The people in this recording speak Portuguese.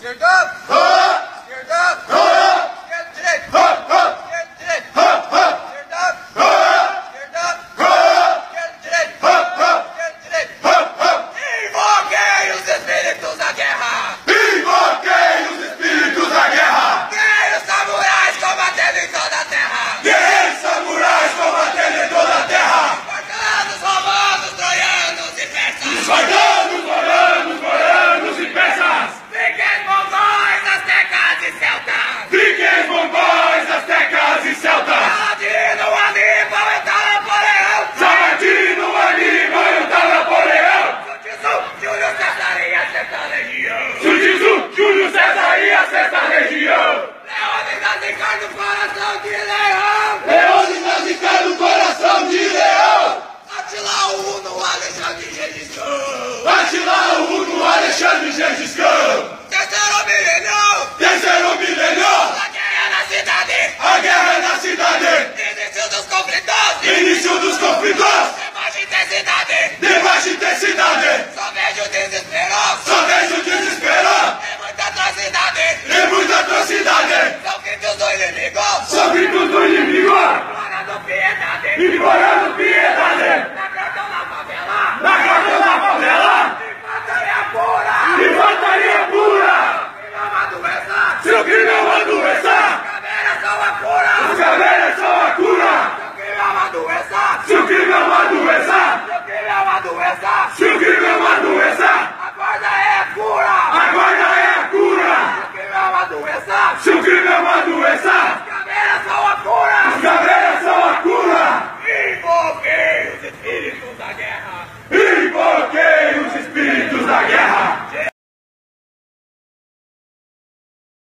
Início dos conflitos, de baixa intensidade, só vejo desespero, e muita atrocidade, são gritos do inimigo, implorando piedade, na grota da favela, infantaria pura, se o crime é uma doença, se o crime é